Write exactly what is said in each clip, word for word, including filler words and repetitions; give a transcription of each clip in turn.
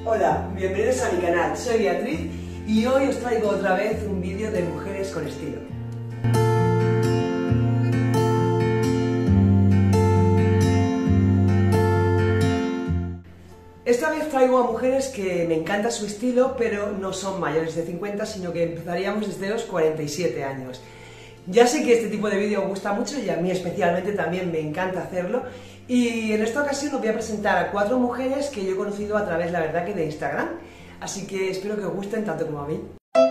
Hola, bienvenidos a mi canal, soy Beatriz y hoy os traigo otra vez un vídeo de mujeres con estilo. Esta vez traigo a mujeres que me encanta su estilo, pero no son mayores de cincuenta, sino que empezaríamos desde los cuarenta y siete años. Ya sé que este tipo de vídeo os gusta mucho y a mí especialmente también me encanta hacerlo, y en esta ocasión os voy a presentar a cuatro mujeres que yo he conocido a través, la verdad, que de Instagram, así que espero que os gusten tanto como a mí.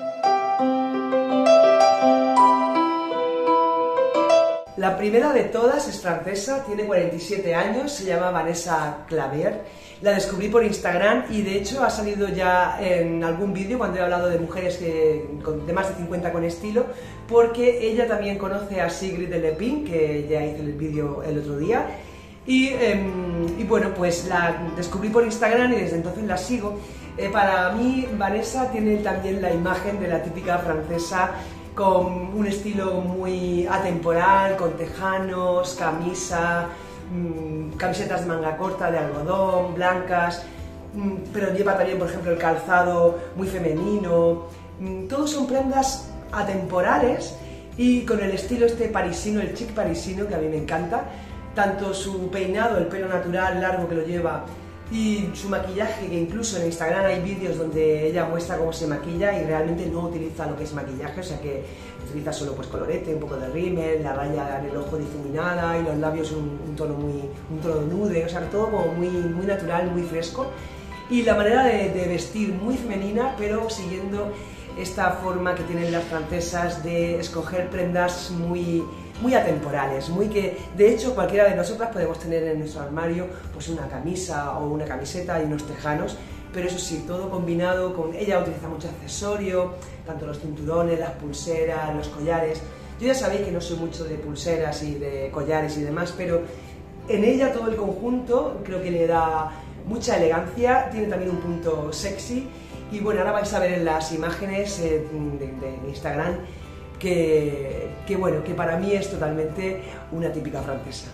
La primera de todas es francesa, tiene cuarenta y siete años, se llama Vanessa Clavier. La descubrí por Instagram y de hecho ha salido ya en algún vídeo cuando he hablado de mujeres que, de más de cincuenta con estilo, porque ella también conoce a Sigrid de Lepin, que ya hice el vídeo el otro día, y, eh, y bueno, pues la descubrí por Instagram y desde entonces la sigo. Eh, para mí Vanessa tiene también la imagen de la típica francesa, con un estilo muy atemporal, con tejanos, camisa, mmm, camisetas de manga corta de algodón, blancas, mmm, pero lleva también, por ejemplo, el calzado muy femenino. Mmm, todos son prendas atemporales y con el estilo este parisino, el chic parisino, que a mí me encanta. Tanto su peinado, el pelo natural largo que lo lleva, y su maquillaje, que incluso en Instagram hay vídeos donde ella muestra cómo se maquilla y realmente no utiliza lo que es maquillaje, o sea que utiliza solo pues colorete, un poco de rímel, la raya en el ojo difuminada y los labios un, un tono muy, un tono nude, o sea todo como muy, muy natural, muy fresco, y la manera de, de vestir muy femenina, pero siguiendo esta forma que tienen las francesas de escoger prendas muy muy atemporales, muy que de hecho cualquiera de nosotras podemos tener en nuestro armario pues una camisa o una camiseta y unos tejanos, pero eso sí, todo combinado con... Ella utiliza mucho accesorio, tanto los cinturones, las pulseras, los collares. Yo ya sabéis que no soy mucho de pulseras y de collares y demás, pero en ella todo el conjunto creo que le da mucha elegancia, tiene también un punto sexy, y bueno, ahora vais a ver en las imágenes eh, de, de Instagram Que, que bueno, que para mí es totalmente una típica francesa.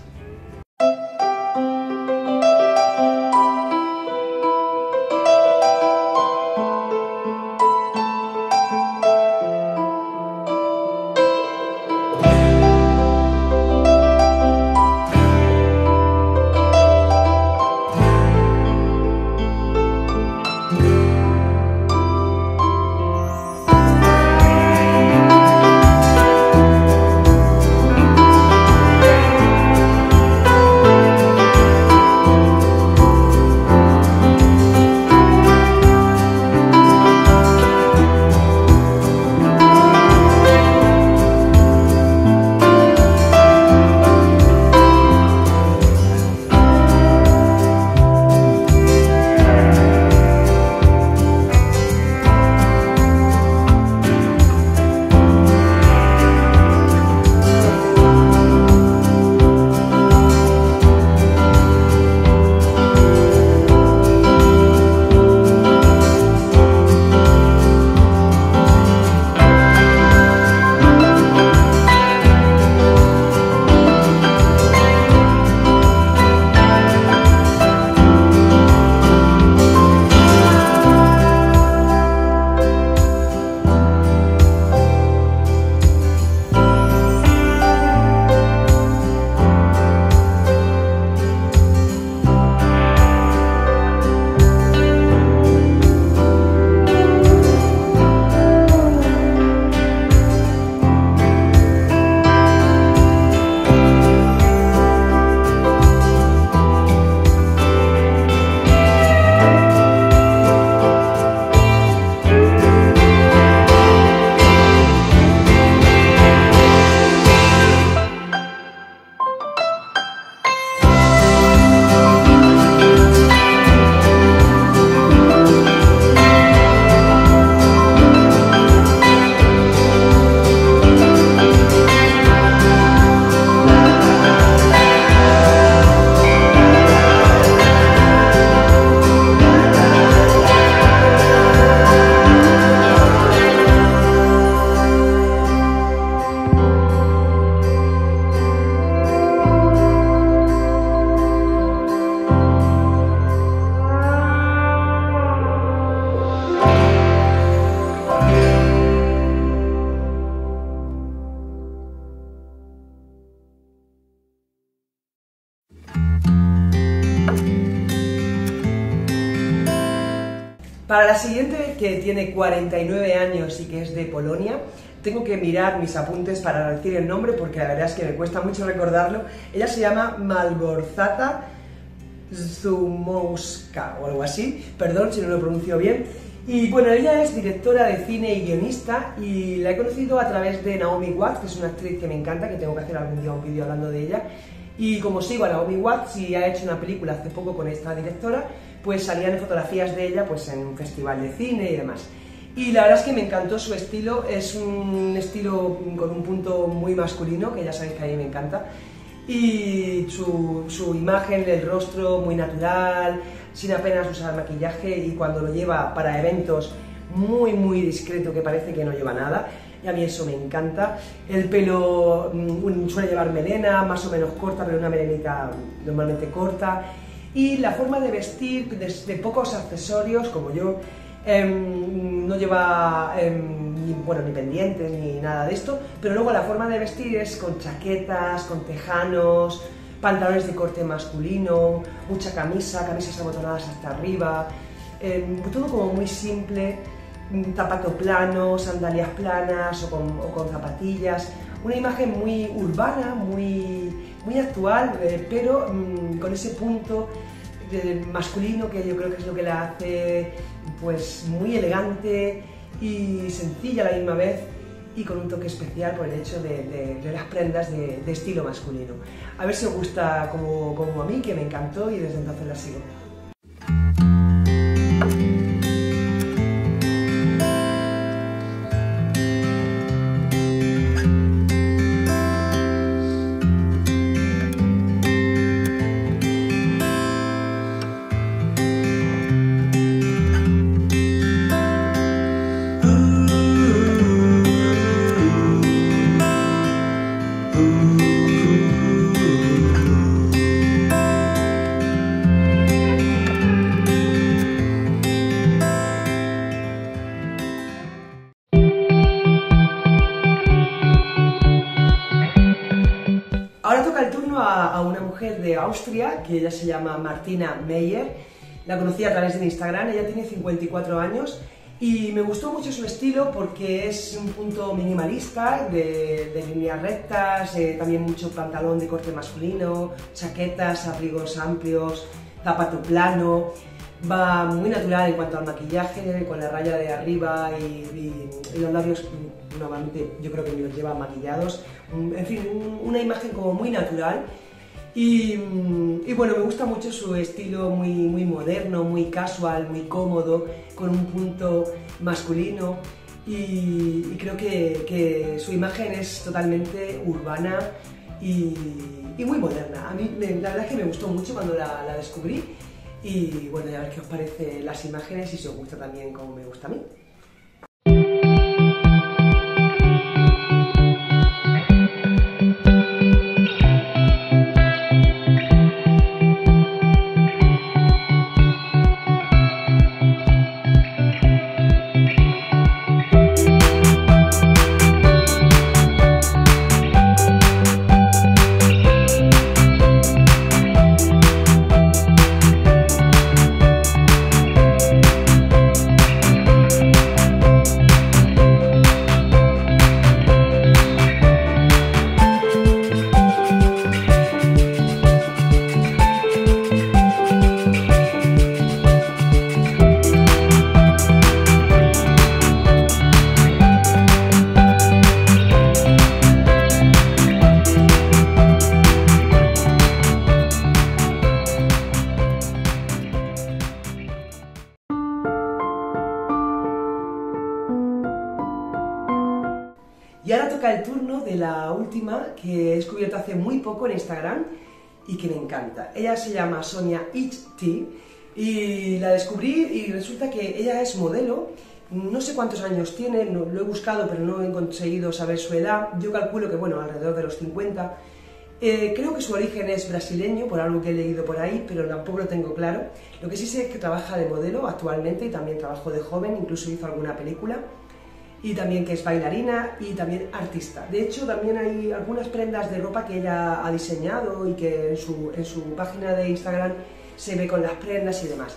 Para la siguiente, que tiene cuarenta y nueve años y que es de Polonia, tengo que mirar mis apuntes para decir el nombre porque la verdad es que me cuesta mucho recordarlo. Ella se llama Malgorzata Zumowska o algo así, perdón si no lo pronuncio bien. Y bueno, ella es directora de cine y guionista y la he conocido a través de Naomi Watts, que es una actriz que me encanta, que tengo que hacer algún día un vídeo hablando de ella. Y como sigo a Naomi Watts y ha hecho una película hace poco con esta directora, pues salían fotografías de ella pues en un festival de cine y demás. Y la verdad es que me encantó su estilo, es un estilo con un punto muy masculino, que ya sabéis que a mí me encanta. Y su, su imagen, el rostro muy natural, sin apenas usar maquillaje, y cuando lo lleva para eventos muy muy discreto, que parece que no lleva nada, y a mí eso me encanta. El pelo um, suele llevar melena, más o menos corta, pero una melenita normalmente corta, y la forma de vestir, de, de pocos accesorios, como yo, eh, no lleva eh, ni, bueno, ni pendientes ni nada de esto, pero luego la forma de vestir es con chaquetas, con tejanos, pantalones de corte masculino, mucha camisa, camisas abotonadas hasta arriba, eh, todo como muy simple, zapato plano, sandalias planas o con, o con zapatillas, una imagen muy urbana, muy, muy actual, eh, pero mmm, con ese punto de masculino que yo creo que es lo que la hace pues muy elegante y sencilla a la misma vez, y con un toque especial por el hecho de, de, de las prendas de, de estilo masculino. A ver si os gusta como, como a mí, que me encantó y desde entonces la sigo. Ahora toca el turno a, a una mujer de Austria, que ella se llama Martina Meyer. La conocí a través de Instagram, ella tiene cincuenta y cuatro años y me gustó mucho su estilo porque es un punto minimalista, de, de líneas rectas, eh, también mucho pantalón de corte masculino, chaquetas, abrigos amplios, zapato plano. Va muy natural en cuanto al maquillaje, con la raya de arriba y, y, y los labios, normalmente yo creo que los lleva maquillados. En fin, una imagen como muy natural. Y, y bueno, me gusta mucho su estilo muy, muy moderno, muy casual, muy cómodo, con un punto masculino. Y, y creo que, que su imagen es totalmente urbana y, y muy moderna. A mí la verdad es que me gustó mucho cuando la, la descubrí. Y bueno, ya ver qué os parecen las imágenes y si os gusta también como me gusta a mí. Y ahora toca el turno de la última, que he descubierto hace muy poco en Instagram y que me encanta. Ella se llama Sonia Ichti y la descubrí y resulta que ella es modelo. No sé cuántos años tiene, no, lo he buscado pero no he conseguido saber su edad. Yo calculo que, bueno, alrededor de los cincuenta. Eh, creo que su origen es brasileño, por algo que he leído por ahí, pero tampoco lo tengo claro. Lo que sí sé es que trabaja de modelo actualmente y también trabajó de joven, incluso hizo alguna película. Y también que es bailarina y también artista. De hecho, también hay algunas prendas de ropa que ella ha diseñado y que en su, en su página de Instagram se ve con las prendas y demás.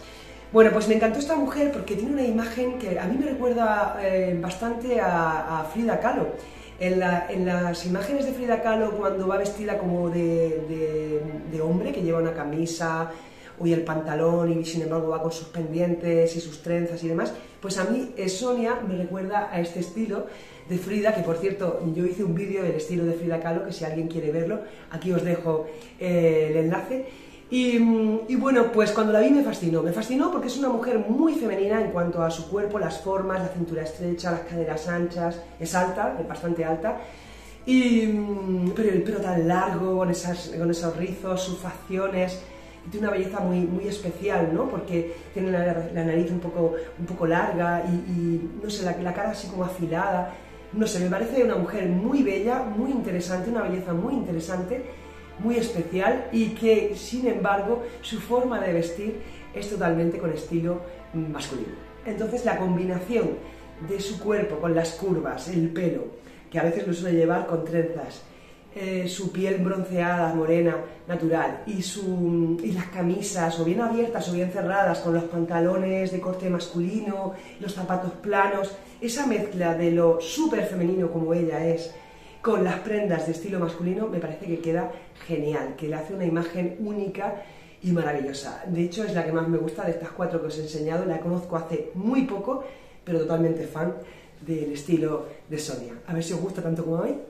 Bueno, pues me encantó esta mujer porque tiene una imagen que a mí me recuerda eh, bastante a, a Frida Kahlo. En, la, en las imágenes de Frida Kahlo, cuando va vestida como de, de, de hombre, que lleva una camisa y el pantalón y sin embargo va con sus pendientes y sus trenzas y demás, pues a mí eh, Sonia me recuerda a este estilo de Frida, que por cierto yo hice un vídeo del estilo de Frida Kahlo, que si alguien quiere verlo, aquí os dejo eh, el enlace. Y, y bueno, pues cuando la vi me fascinó, me fascinó porque es una mujer muy femenina en cuanto a su cuerpo, las formas, la cintura estrecha, las caderas anchas, es alta, es bastante alta, y, pero el pelo tan largo, con, esas, con esos rizos, sus facciones, tiene una belleza muy, muy especial, ¿no? Porque tiene la, la nariz un poco, un poco larga y, y no sé, la, la cara así como afilada, no sé, me parece una mujer muy bella, muy interesante, una belleza muy interesante, muy especial y que, sin embargo, su forma de vestir es totalmente con estilo masculino. Entonces, la combinación de su cuerpo con las curvas, el pelo, que a veces lo suele llevar con trenzas, eh, su piel bronceada, morena, natural, y, su, y las camisas, o bien abiertas o bien cerradas, con los pantalones de corte masculino, los zapatos planos, esa mezcla de lo súper femenino como ella es, con las prendas de estilo masculino, me parece que queda genial, que le hace una imagen única y maravillosa. De hecho, es la que más me gusta de estas cuatro que os he enseñado, la conozco hace muy poco, pero totalmente fan del estilo de Sonia. A ver si os gusta tanto como a mí.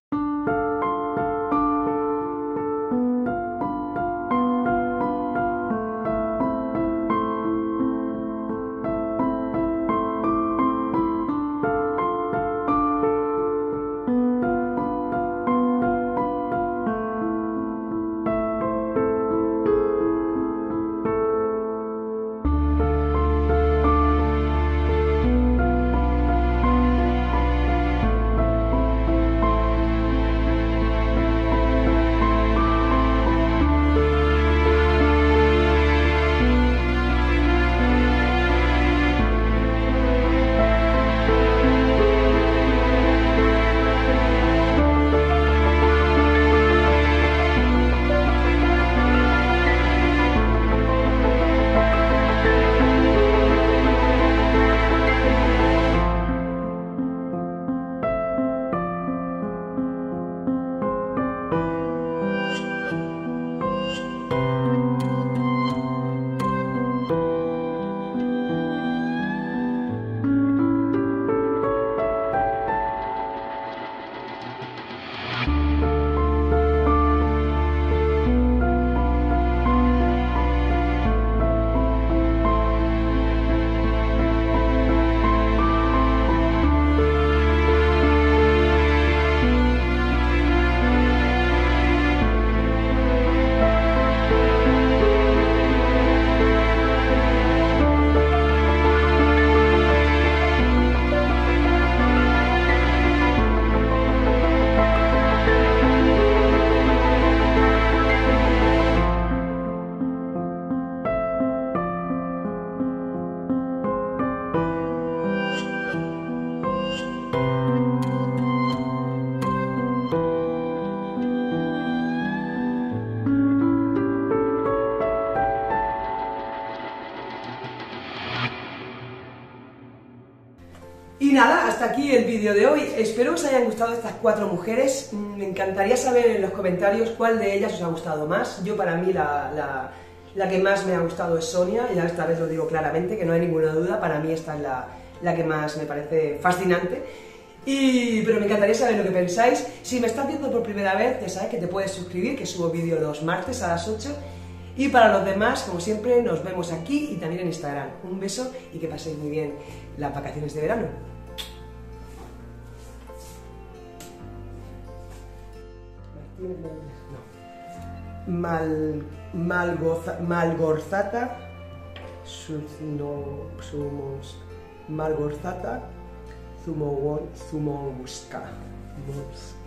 Y nada, hasta aquí el vídeo de hoy. Espero que os hayan gustado estas cuatro mujeres. Me encantaría saber en los comentarios cuál de ellas os ha gustado más. Yo, para mí, la, la, la que más me ha gustado es Sonia, y esta vez lo digo claramente, que no hay ninguna duda, para mí esta es la, la que más me parece fascinante. Y, pero me encantaría saber lo que pensáis. Si me estás viendo por primera vez, ya sabes que te puedes suscribir, que subo vídeo los martes a las ocho. Y para los demás, como siempre, nos vemos aquí y también en Instagram. Un beso y que paséis muy bien las vacaciones de verano. No. Mal, malgoza, malgorzata, no, sumos, malgorzata, zumo, zumo, busca.